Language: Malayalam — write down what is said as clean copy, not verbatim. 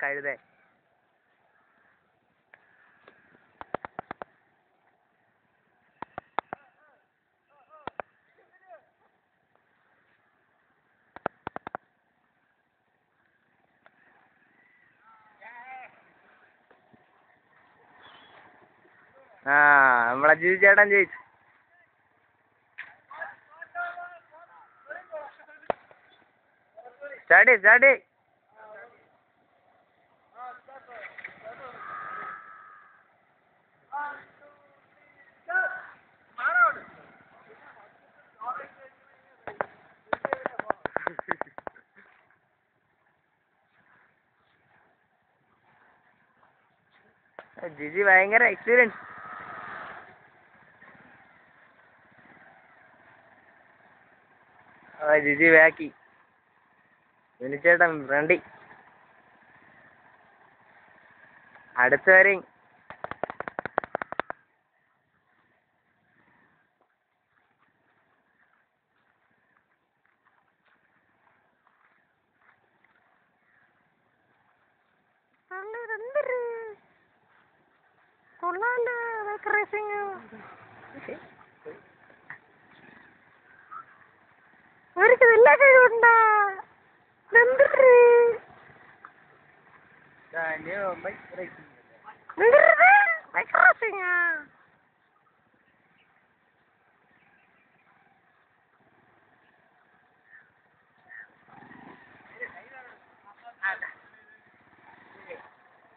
കഴുതേ. ആ നമ്മളെ ജിജി ചേട്ടൻ ജയിച്ചു. സ്റ്റാർട്ട്. ജിജി ഭയങ്കര എക്സ്പീരിയൻസ്. ജിജി ബാക്കി. വിനിച്ചേട്ടൻ ഫ്രണ്ടി. അടുത്ത വരെ കൊള്ളാണ്ട് റേസിംഗ്. അവർക്ക് എല്ലാ കഴിവുണ്ടാ. റേസിംഗ്